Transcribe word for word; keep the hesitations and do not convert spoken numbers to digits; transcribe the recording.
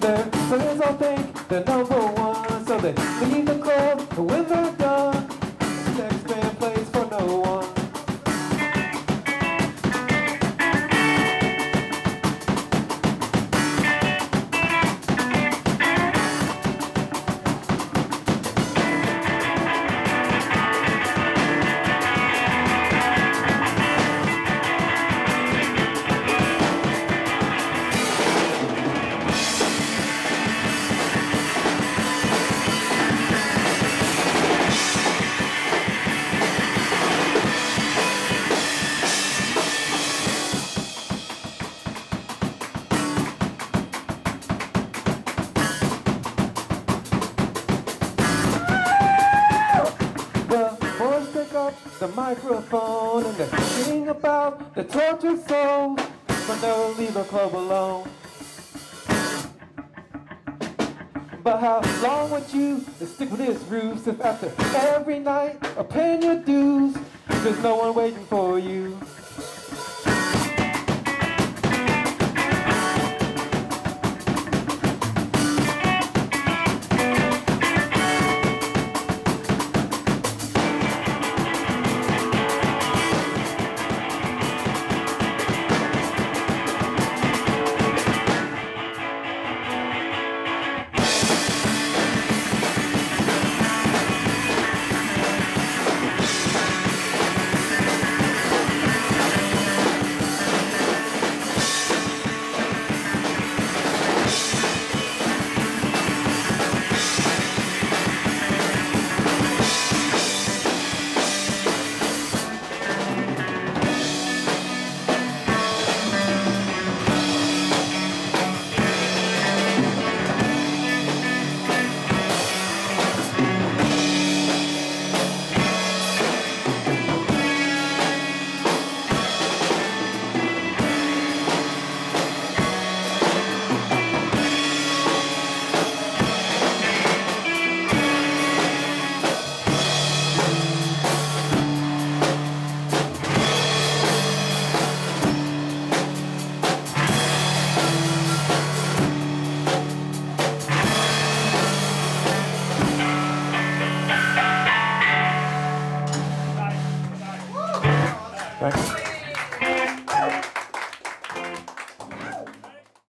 Their friends all think they're number one, so they leave the club when they're done. The next band plays for no one. The microphone and they sing about the tortured souls, but never leave the club alone. But how long would you stick with this ruse if after every night of paying your dues, there's no one waiting for you?